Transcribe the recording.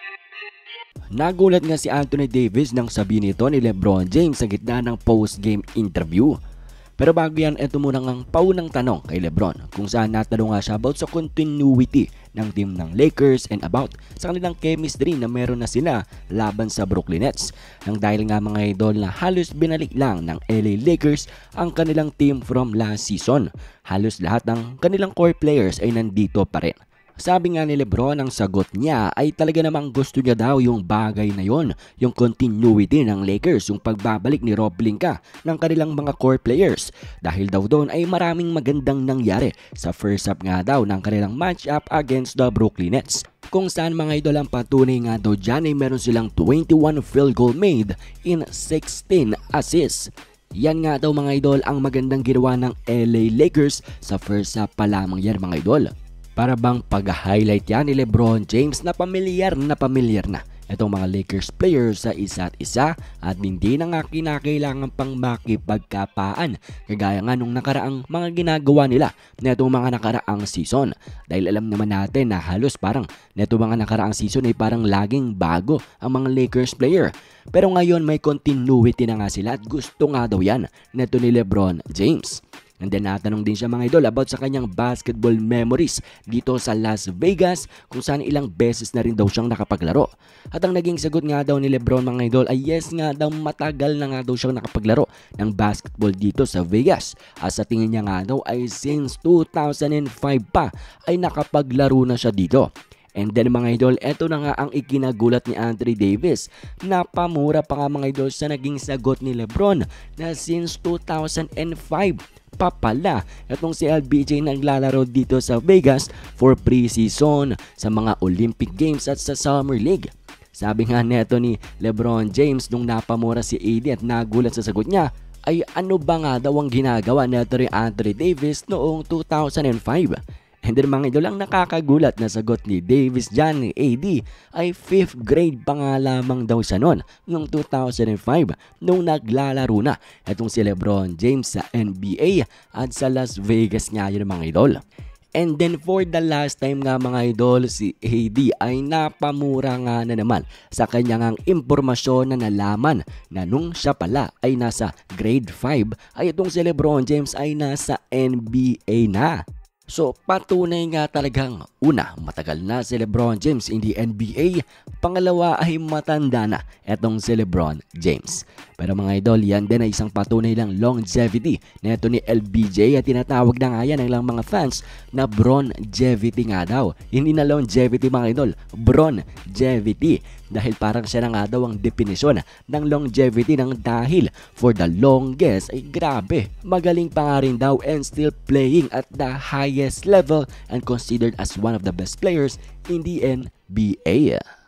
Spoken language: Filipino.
Nagulat nga si Anthony Davis nang sabihin nito ni LeBron James sa gitna ng post-game interview. Pero bago yan, ito muna ang paunang tanong kay LeBron kung saan natanong nga siya about sa continuity ng team ng Lakers and about sa kanilang chemistry na meron na sila laban sa Brooklyn Nets. Nang dahil nga mga idol na halos binalik lang ng LA Lakers ang kanilang team from last season. Halos lahat ng kanilang core players ay nandito pa rin. Sabi nga ni LeBron, ang sagot niya ay talaga namang gusto niya daw yung bagay na yon, yung continuity ng Lakers, yung pagbabalik ni Rob Pelinka ng kanilang mga core players. Dahil daw doon ay maraming magandang nangyari sa first half nga daw ng kanilang matchup against the Brooklyn Nets. Kung saan mga idol ang patunay nga daw dyan ay meron silang 21 field goal made in 16 assists. Yan nga daw mga idol ang magandang ginawa ng LA Lakers sa first half pa lamang yan mga idol. Para bang pag-highlight yan ni LeBron James na pamilyar na itong mga Lakers players sa isa't isa at hindi na nga kinakailangan pang makipagkapaan kagaya nga nung nakaraang mga ginagawa nila na itong mga nakaraang season. Dahil alam naman natin na halos parang na itong mga nakaraang season ay parang laging bago ang mga Lakers player. Pero ngayon may continuity na nga sila at gusto nga daw yan na ito ni LeBron James. And then natanong din siya mga idol about sa kanyang basketball memories dito sa Las Vegas kung saan ilang beses na rin daw siyang nakapaglaro. At ang naging sagot nga daw ni LeBron mga idol ay yes nga daw, matagal na nga daw siyang nakapaglaro ng basketball dito sa Vegas. At sa tingin niya nga daw ay since 2005 pa ay nakapaglaro na siya dito. And then mga idol, eto na nga ang ikinagulat ni Anthony Davis. Napamura pa nga mga idol sa naging sagot ni LeBron na since 2005 pa pala itong si LBJ naglalaro dito sa Vegas for pre-season sa mga Olympic Games at sa Summer League. Sabi nga neto ni LeBron James nung napamura si AD at nagulat sa sagot niya ay ano ba nga daw ang ginagawa neto ni Anthony Davis noong 2005. And then mga idol, ang nakakagulat na sagot ni Davis dyan ni AD ay 5th grade pa nga lamang daw siya noon noong 2005 nung naglalaro na itong si LeBron James sa NBA at sa Las Vegas nga yun mga idol. And then for the last time nga mga idol, si AD ay napamura nga na naman sa kanyang impormasyon na nalaman na nung siya pala ay nasa grade 5 ay itong si LeBron James ay nasa NBA na. So patunay nga talagang una, matagal na si LeBron James in the NBA, pangalawa ay matanda na etong si LeBron James. Pero mga idol, yan din ay isang patunay lang longevity na ito ni LBJ at tinatawag na nga yan ng ilang mga fans na Bronjevity nga daw. Hindi na longevity mga idol, Bronjevity. Dahil parang siya na nga daw ang definisyon ng longevity ng dahil for the longest ay grabe. Magaling pa nga rin daw and still playing at the highest level and considered as one of the best players in the NBA.